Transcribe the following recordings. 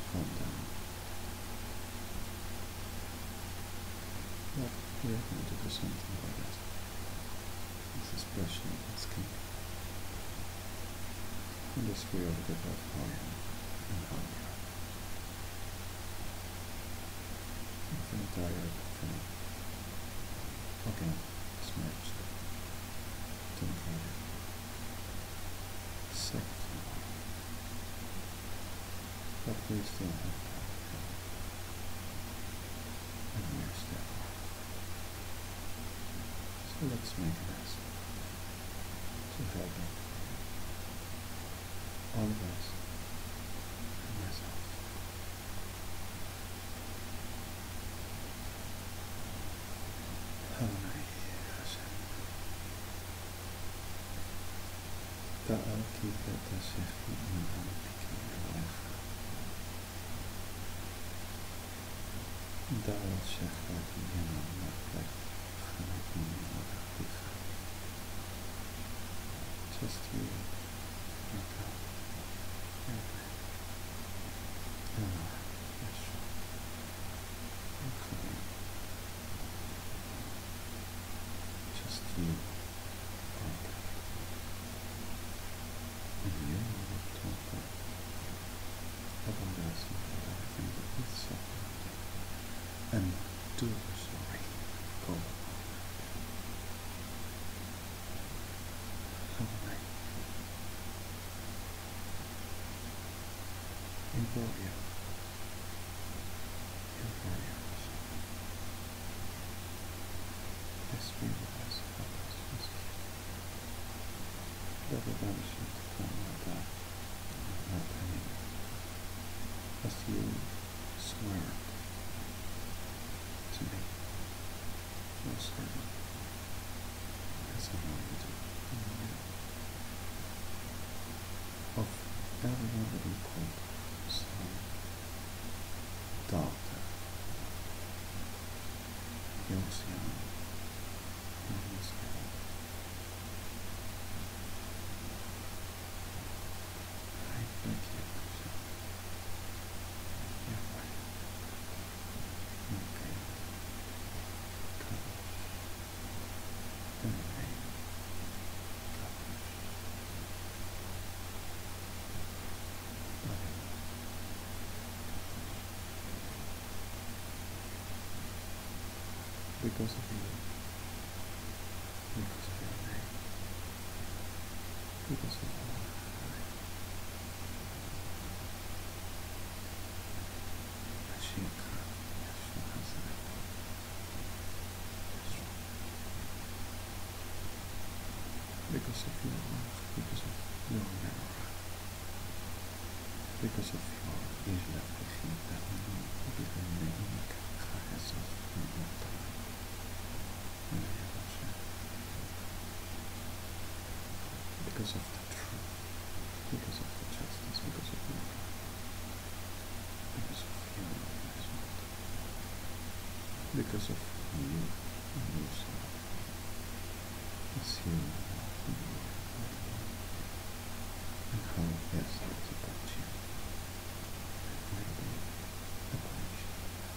calm down. But we are going to do something about that. This is brushing the skin. And just feel a bit of how I am and how we are. I'm feeling tired, feeling again smirched. Don't worry. Soften. But we still have time. And we're still. So let's make an effort to help you. All of us and myself. Havanai Hashem. Ta'alki Tashifi Mahamiki Alecha. Da'al Shechati Yamam Mahlek Chanakini Malachticha. Just you, my God. Just you, okay. And you will talk about us and everything that is suffering. And do sorry. Go on. Have a night. Implore you. Yes, we will help us. Everybody should come like that. Not any. As you swear to me. No swearing. As I know you do. Of everyone that you called son, daughter, Yoseon, and Israel. I beg you, Hashem. You're right. Okay. Kadosh. In the name. Kadosh. Because of you, because of your name, because of your life, Ashika, Yeshua Hazrat, because of your love, because of your memory, because of your Israel, that we know because the name has of because of the truth, because of the justice, because of your love, because of your amazement, because of you and yourself, it's you and you and how best it's about you, and maybe about you.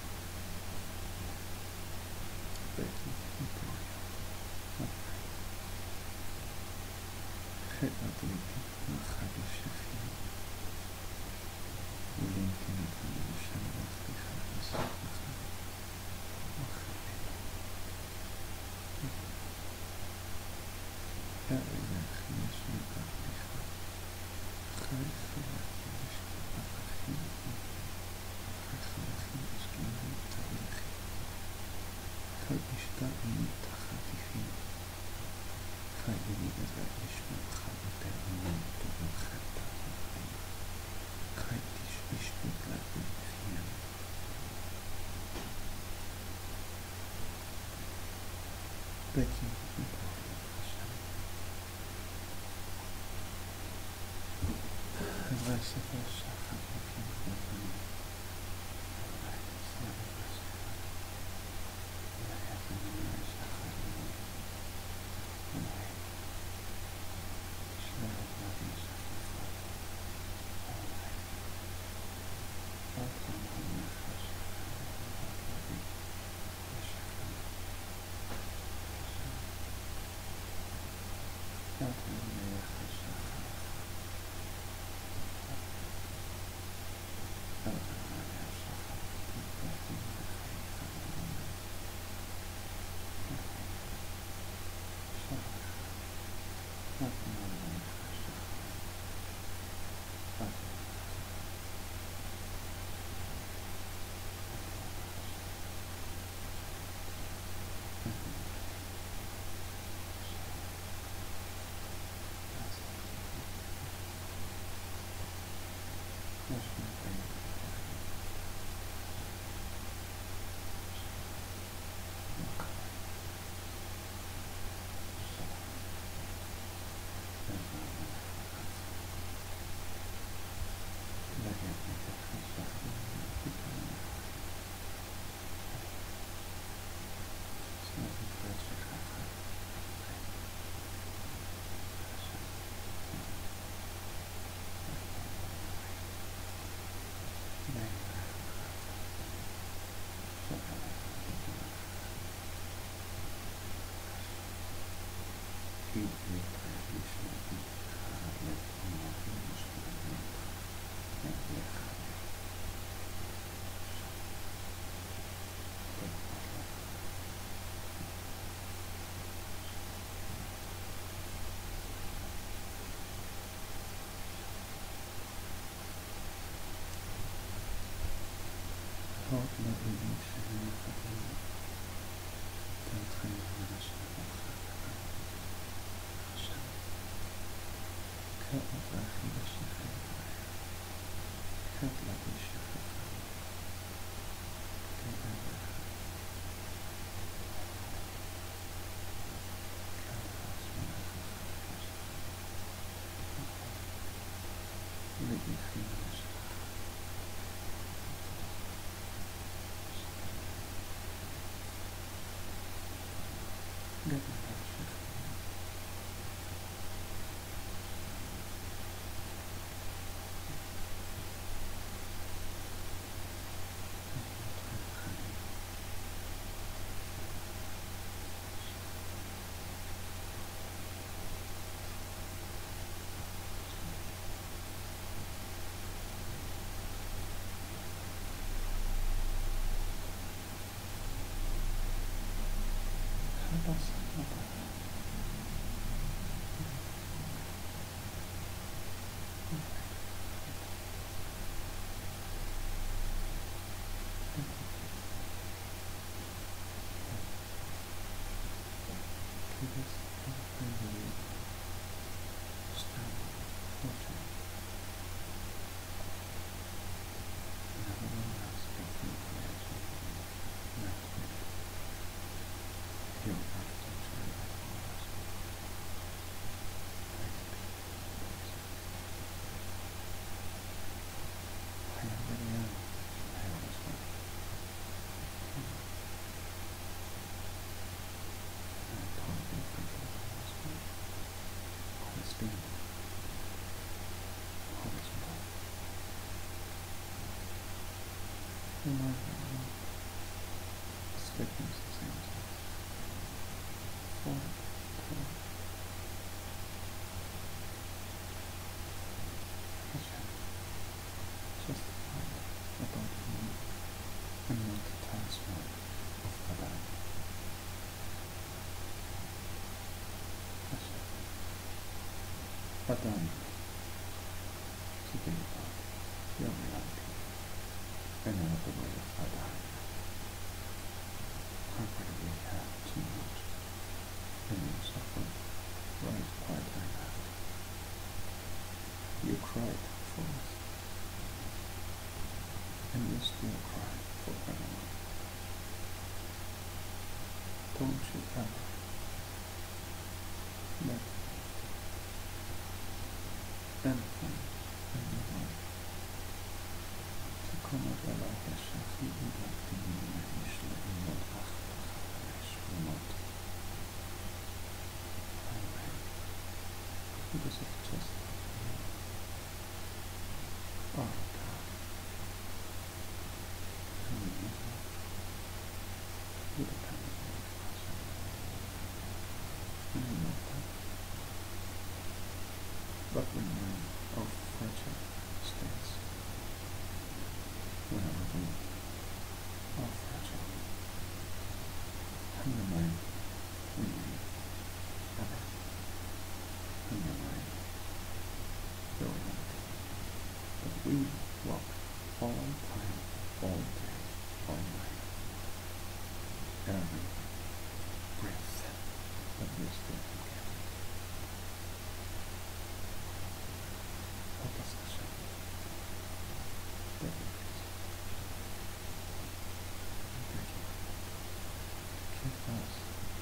Thank you. Adliki Machadu Shefim Ulinkin Kanushan Lachticha Isakha Machadi Erech Yeshua Bachlicha Chayfu Lachticha Bachachim Chayfalachim Eskim Talichi Chayishtaim Tachatichim Chayini Ezra Chayter Montu Chayta Chaytish Ishbut Lachtichim Becky Padam, keeping your reality, another way of Padam. How could we have too much, and you suffer right quite like that? You cried for us, and you still cry for everyone. Don't you ever let anything in your life to come up about the Shafi without the Usually not not because of just oh God, who never would have come up with us. And you know that. But when we're of fragile states, whenever we are fragile, and your mind remain ever, and your mind your reality. But we walk all time, all day, all night, every breath that we still can get. Help us, Hashem. Thank you, please. Thank you. Give us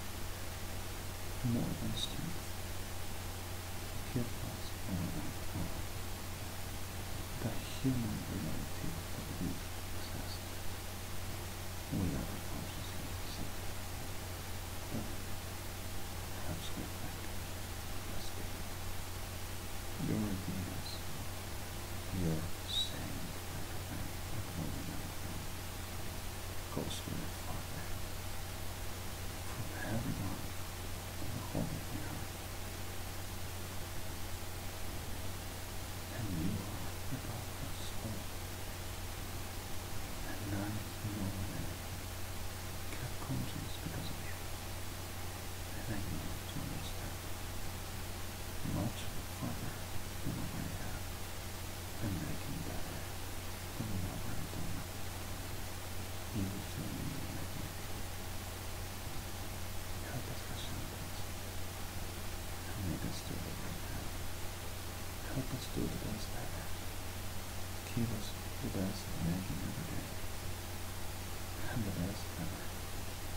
more than strength. Give us more than power. The human reality that we possess, we never consciously see. But perhaps we think must be. Your ideas, your saying everything, upholding everything, goes very far back. From heaven on to the whole of the earth.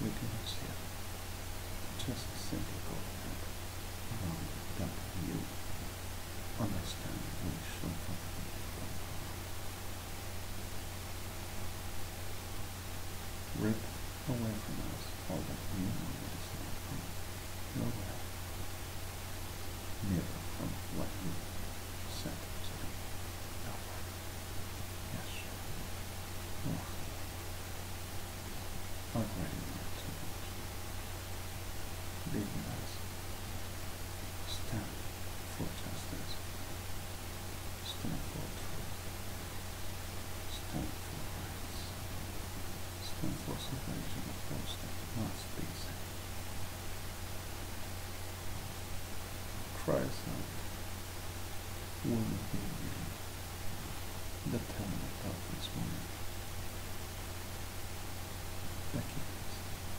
we cannot see it. Just simply go ahead around that you understand we should rip away from us all that you know that is not from nowhere, neither from what you said to be. Nowhere. Yes, sure. Already learned too much. Be with us. Stand for justice. Stand for truth. Stand for rights. Stand for salvation of those that must be saved. Cries out, woman be you, the telling of darkness morning. Becky, please.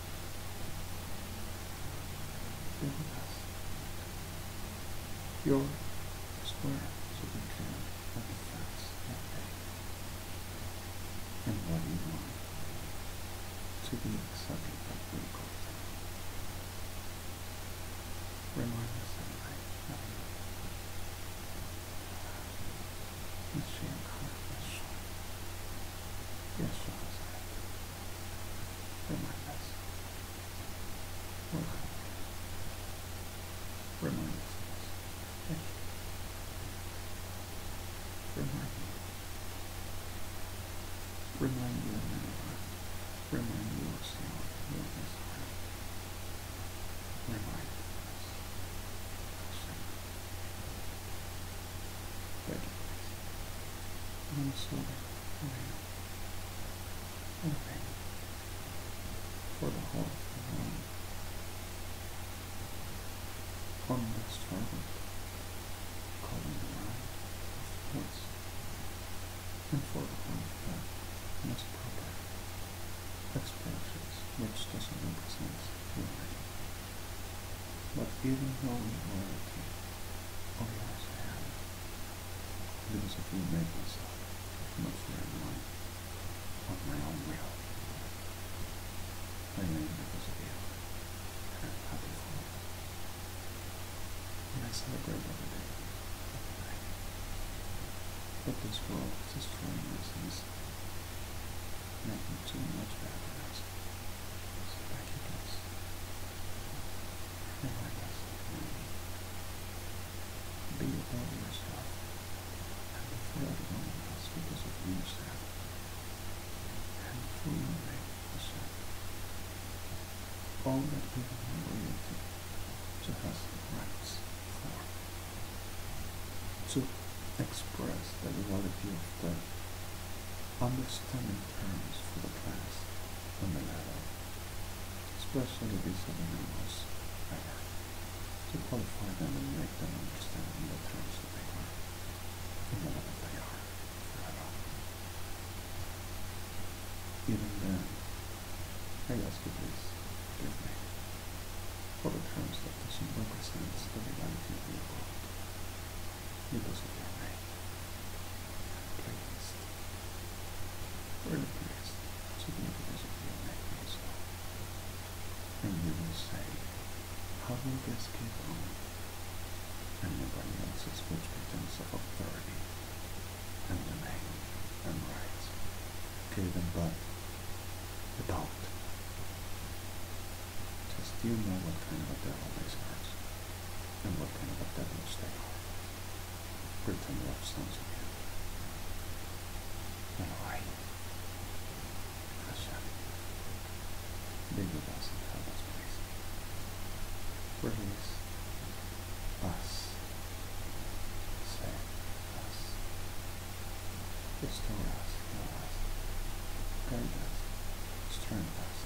Be with us. Your square so we can have the facts and faith. And what you want to be exactly what we go through. Remind us that night that the shame kindness shown. Yes, remind us. We're coming. Remind us of this. Thank you. Remind me. Remind you of anyone. Remind you of Sion, your Israel. Remind us. Thank you, please. I'm sorry for you. Okay. For the whole of the world. On the struggle, calling the line of voice, and for the one that most proper expressions which doesn't represent reality. But even though in reality of yours I am, because of you made myself, not for anyone, of my own will. I am because of you, and I'm happy for it. And I celebrate every day, every night. But this world is destroying us and is making too much bad for us. So thank you, please. Remind us of me. Be above yourself and before everyone else because of you said. And through your name, Hashem. All that even in reality to has rights for. To express the reality of the understanding terms for the class and the ladder, especially these other animals better, to qualify them and make them understand in the terms that they are, and all that they are forever. Even then, I ask you please, forgive me, for the terms that doesn't represent the reality of your world, because of your name. Pleased, really pleased to be because of your name also. And you will say, how will this keep on? And nobody else's which pretends of authority and the name and rights given but without. Just you know what kind of a devil these are and what kind of a devils they are. Pretend love sons of you. And I, Hashem, be with us and help us, please. Release us. Save us. Restore us, heal us, guide us, strengthen us.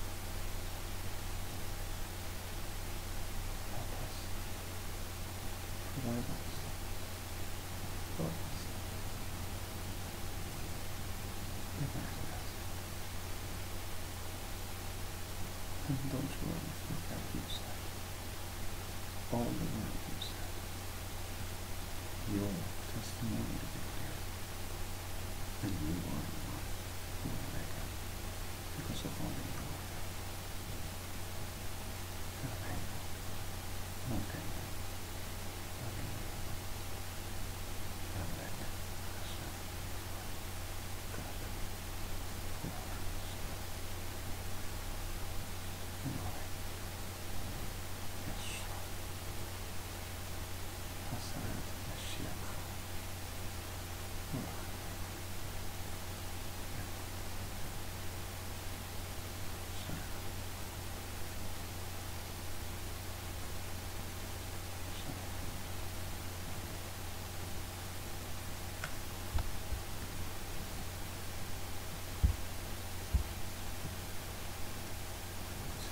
Help us. Provide us. Help us. Be there with us. And don't you ever forget you said. All the word you said. Your testimony to be clear. And you are the one who will make it because of only you are God.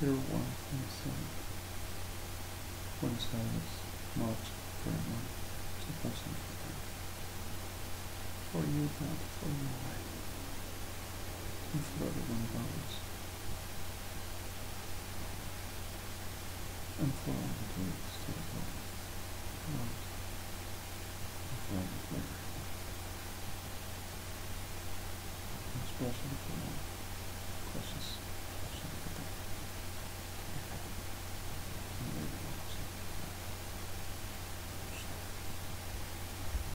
Consider wife and son. One says much very much to person for them. For you not for your life, and for everyone goes, and for all the days to the Lord, and for all the glory, especially for all